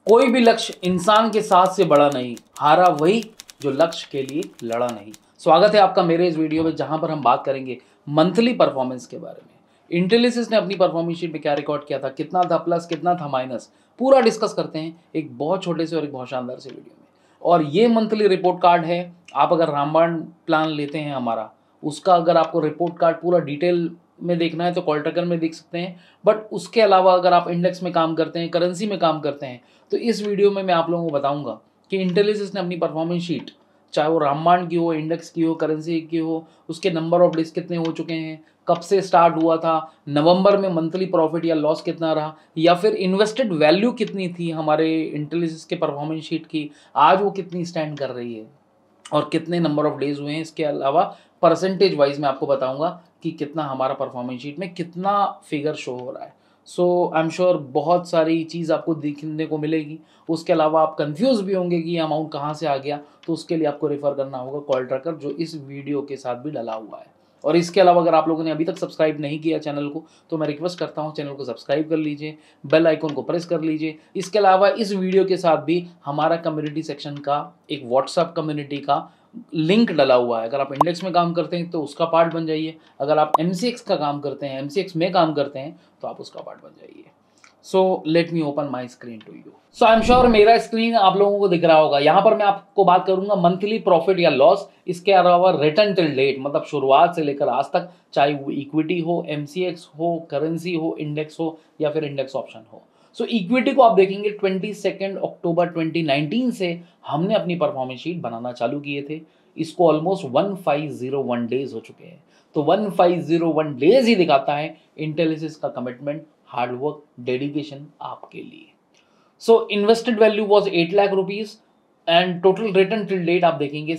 कोई भी लक्ष्य इंसान के साथ से बड़ा नहीं, हारा वही जो लक्ष्य के लिए लड़ा नहीं। स्वागत है आपका मेरे इस वीडियो में, जहां पर हम बात करेंगे मंथली परफॉर्मेंस के बारे में। इंटेलिसिस ने अपनी परफॉर्मेंस शीट में क्या रिकॉर्ड किया था, कितना था प्लस, कितना था माइनस, पूरा डिस्कस करते हैं एक बहुत छोटे से और एक बहुत शानदार से वीडियो में। और ये मंथली रिपोर्ट कार्ड है। आप अगर रामबाण प्लान लेते हैं हमारा, उसका अगर आपको रिपोर्ट कार्ड पूरा डिटेल में देखना है तो कॉल ट्रैकर में देख सकते हैं। बट उसके अलावा अगर आप इंडेक्स में काम करते हैं, करेंसी में काम करते हैं, तो इस वीडियो में मैं आप लोगों को बताऊंगा कि इंटेलिसिस ने अपनी परफॉर्मेंस शीट, चाहे वो रामबाण की हो, इंडेक्स की हो, करेंसी की हो, उसके नंबर ऑफ डेज कितने हो चुके हैं, कब से स्टार्ट हुआ था, नवंबर में मंथली प्रॉफिट या लॉस कितना रहा, या फिर इन्वेस्टेड वैल्यू कितनी थी हमारे इंटेलिसिस के परफॉर्मेंस शीट की, आज वो कितनी स्टैंड कर रही है, और कितने नंबर ऑफ डेज हुए हैं। इसके अलावा परसेंटेज वाइज मैं आपको बताऊंगा कि कितना हमारा परफॉर्मेंस शीट में कितना फिगर शो हो रहा है। सो आई एम श्योर बहुत सारी चीज़ आपको देखने को मिलेगी। उसके अलावा आप कंफ्यूज भी होंगे कि ये अमाउंट कहाँ से आ गया, तो उसके लिए आपको रेफर करना होगा कॉल ट्रैकर, जो इस वीडियो के साथ भी डला हुआ है। और इसके अलावा अगर आप लोगों ने अभी तक सब्सक्राइब नहीं किया चैनल को, तो मैं रिक्वेस्ट करता हूँ चैनल को सब्सक्राइब कर लीजिए, बेल आइकन को प्रेस कर लीजिए। इसके अलावा इस वीडियो के साथ भी हमारा कम्युनिटी सेक्शन का एक व्हाट्सएप कम्युनिटी का लिंक डला हुआ है। अगर आप इंडेक्स में काम करते हैं तो उसका पार्ट बन जाइए, अगर आप एमसीएक्स का काम करते हैं, एमसीएक्स में काम करते हैं, तो आप उसका पार्ट बन जाइए। So let me open my screen to you. So I am sure मेरा स्क्रीन आप लोगों को दिख रहा होगा। यहाँ पर मैं आपको बात करूंगा मंथली प्रॉफिट या लॉस, इसके अलावा रिटर्न टिल डेट, मतलब शुरुआत से लेकर आज तक, चाहे वो इक्विटी हो, एमसीएक्स हो, करेंसी हो, इंडेक्स हो, या फिर इंडेक्स ऑप्शन हो। सो इक्विटी को आप देखेंगे 22 अक्टूबर 2019 से हमने अपनी परफॉर्मेंस शीट बनाना चालू किए थे। इसको ऑलमोस्ट 1501 डेज हो चुके हैं। तो 1501 डेज ही दिखाता है इंटेलिसिस का कमिटमेंट, हार्डवर्क, डेडिकेशन आपके लिए। So invested value was 8 lakh rupees and total return till date आप देखेंगे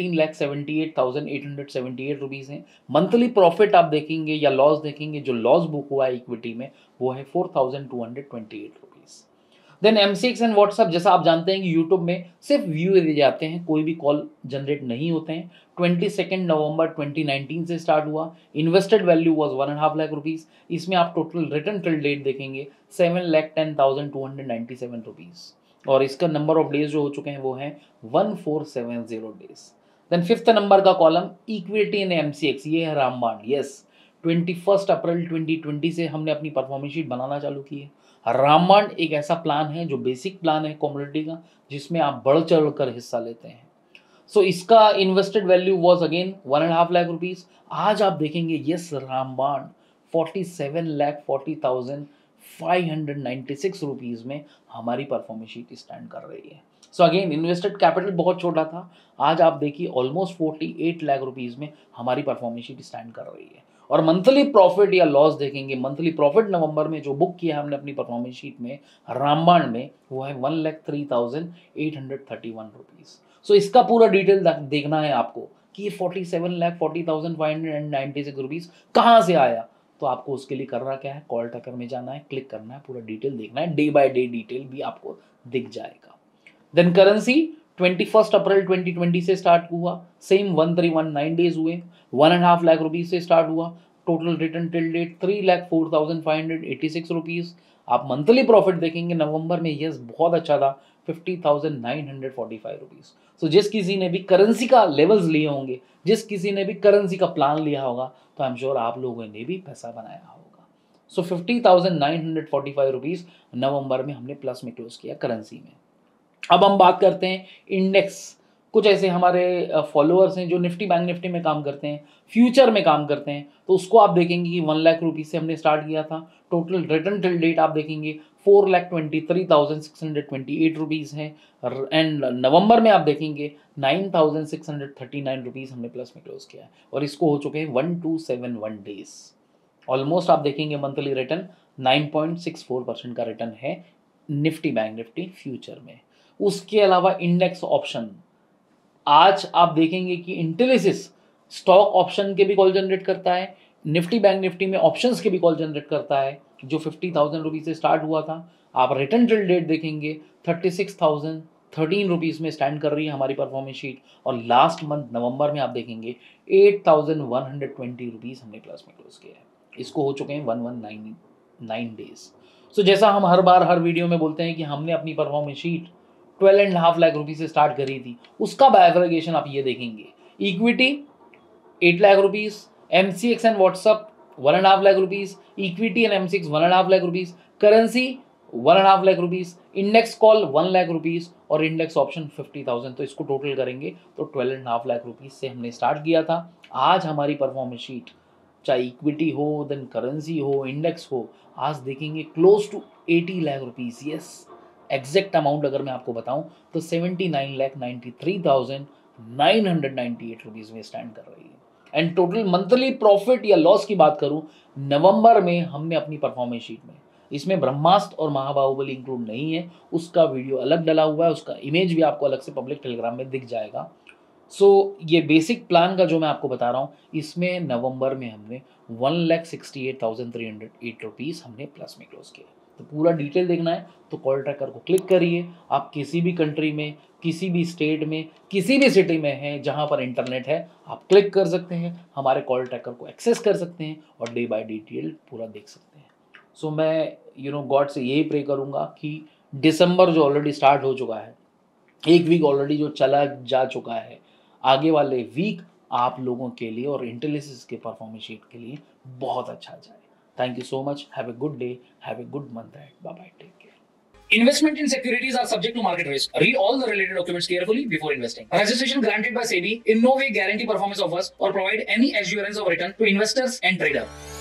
17,78,878 रुपीज है। मंथली प्रॉफिट आप देखेंगे या लॉस देखेंगे, जो लॉस बुक हुआ है इक्विटी में, वो है 4,228 rupees. Then MCX and WhatsApp, जैसा आप जानते हैं कि यूट्यूब में सिर्फ व्यू दिए जाते हैं, कोई भी कॉल जनरेट नहीं होते हैं। 22 नवंबर 2019 से स्टार्ट हुआ। Invested value was 1.5 lakh rupees. इसमें आप टोटल रिटर्न टिल डेट देखेंगे 7,10,297 रुपीज, और इसका नंबर ऑफ डेज जो हो चुके हैं वो हैं 1470 डेज। देन फिफ्थ नंबर का कॉलम इक्विटी इन एमसीएक्स, ये है रामबाण। यस, 21 अप्रैल 2020 से हमने अपनी परफॉर्मेंस शीट बनाना चालू की है। रामबाण एक ऐसा प्लान है जो बेसिक प्लान है कम्युनिटी का, जिसमें आप बढ़ चढ़ कर हिस्सा लेते हैं। सो इसका invested value was again 1.5 lakh rupees. आज आप देखेंगे यस रामबाण 47,40,596 रुपीज में हमारी परफॉर्मेंस शीट स्टैंड कर रही है। सो अगेन इन्वेस्टेड कैपिटल बहुत छोटा था, आज आप देखिए ऑलमोस्ट 48 लाख रुपीज में हमारी परफॉर्मेंस शीट स्टैंड कर रही है। और मंथली प्रॉफिट या लॉस देखेंगे, मंथली प्रॉफिट नवंबर में जो बुक किया हमने अपनी परफॉर्मेंस शीट में रामबाण में, वो है 1,03,831 रुपीज। सो इसका पूरा डिटेल देखना है आपको कि ये 47,40,596 रुपीज कहाँ से आया। तो आपको उसके लिए करना क्या है, कॉल ट्रैकर में जाना है, क्लिक करना है, पूरा डिटेल देखना है, डे बाय डे डिटेल भी आपको दिख जाएगा। देन करेंसी 21 अप्रैल 2020 से स्टार्ट हुआ, सेम 1319 डेज हुए, 1.5 लाख रुपीज से स्टार्ट हुआ। Total return till date 3,04,586 rupees. आप मंथली प्रॉफिट देखेंगे नवंबर में, यस बहुत अच्छा था, 50,945 रुपीज। सो जिस किसी ने भी करेंसी का लेवल्स लिए होंगे, जिस किसी ने भी करेंसी का प्लान लिया होगा, तो आई एम श्योर आप लोगों ने भी पैसा बनाया होगा। सो 50,945 रुपीज नवंबर में हमने प्लस में क्लोज किया करेंसी में। अब हम बात करते हैं इंडेक्स। कुछ ऐसे हमारे फॉलोअर्स हैं जो निफ्टी बैंक निफ्टी में काम करते हैं, फ्यूचर में काम करते हैं, तो उसको आप देखेंगे कि 1 लाख रुपीज से हमने स्टार्ट किया था। टोटल रिटर्न टिल डेट आप देखेंगे 4,23,628 रुपीज है। एंड नवंबर में आप देखेंगे 9,639 रुपीज हमने प्लस में क्लोज किया है, और इसको हो चुके हैं 1271 डेज। ऑलमोस्ट आप देखेंगे मंथली रिटर्न 9.64% का रिटर्न है निफ्टी बैंक निफ्टी फ्यूचर में। उसके अलावा इंडेक्स ऑप्शन, आज आप देखेंगे कि इंटेलिसिस स्टॉक ऑप्शन के भी कॉल जनरेट करता है, निफ्टी बैंक निफ्टी में ऑप्शंस के भी कॉल जनरेट करता है, जो 50,000 रुपीज से स्टार्ट हुआ था। आप रिटर्न टिल डेट देखेंगे 36,013 रुपीज में स्टैंड कर रही है हमारी परफॉर्मेंस शीट, और लास्ट मंथ नवंबर में आप देखेंगे 8,120 रुपीज हमने प्लस में क्लोज किया है। इसको हो चुके हैं 1199 डेज। सो जैसा हम हर बार हर वीडियो में बोलते हैं कि हमने अपनी परफॉर्मेंस शीट 12.5 लाख रुपीस से स्टार्ट करी थी, उसका बायोग्राफिकेशन आप ये देखेंगे। Equity 8 lakh rupees, MCX and WhatsApp 1.5 lakh rupees, equity and MCX 1.5 lakh rupees, currency 1.5 lakh rupees, index call 1 lakh rupees और इंडेक्स ऑप्शन 50,000। तो इसको टोटल करेंगे तो 12.5 लाख रुपीस से हमने स्टार्ट किया था। आज हमारी परफॉर्मेंस शीट चाहे इक्विटी हो, देन करेंसी हो, इंडेक्स हो, आज देखेंगे close to 80 lakh rupees. Yes, exact amount अगर मैं आपको बताऊं तो 79,93,998 रुपीस में स्टैंड कर रही है। एंड टोटल मंथली प्रॉफिट या लॉस की बात करूं, नवंबर में हमने अपनी परफॉर्मेंस शीट में, इसमें ब्रह्मास्त्र और महाबाहुबली इंक्लूड नहीं है, उसका वीडियो अलग डला हुआ है, उसका इमेज भी आपको अलग से पब्लिक टेलीग्राम में दिख जाएगा। ये बेसिक प्लान का जो मैं आपको बता रहा हूँ, इसमें नवंबर में हमने 1,68,308 रुपीस हमने प्लस में क्लोज किया। तो पूरा डिटेल देखना है तो कॉल ट्रैकर को क्लिक करिए। आप किसी भी कंट्री में, किसी भी स्टेट में, किसी भी सिटी में हैं जहाँ पर इंटरनेट है, आप क्लिक कर सकते हैं, हमारे कॉल ट्रैकर को एक्सेस कर सकते हैं और डे बाय डिटेल पूरा देख सकते हैं। मैं गॉड से यही प्रे करूँगा कि दिसंबर जो ऑलरेडी स्टार्ट हो चुका है, एक वीक ऑलरेडी जो चला जा चुका है, आगे वाले वीक आप लोगों के लिए और इंटेलिसिस के परफॉर्मेंस शीट के लिए बहुत अच्छा जाए। Thank you so much, have a good day, have a good month ahead, bye bye, take care. Investment in securities are subject to market risk. Read all the related documents carefully before investing. Registration granted by SEBI in no way guarantee performance of us or provide any assurance of return to investors and traders.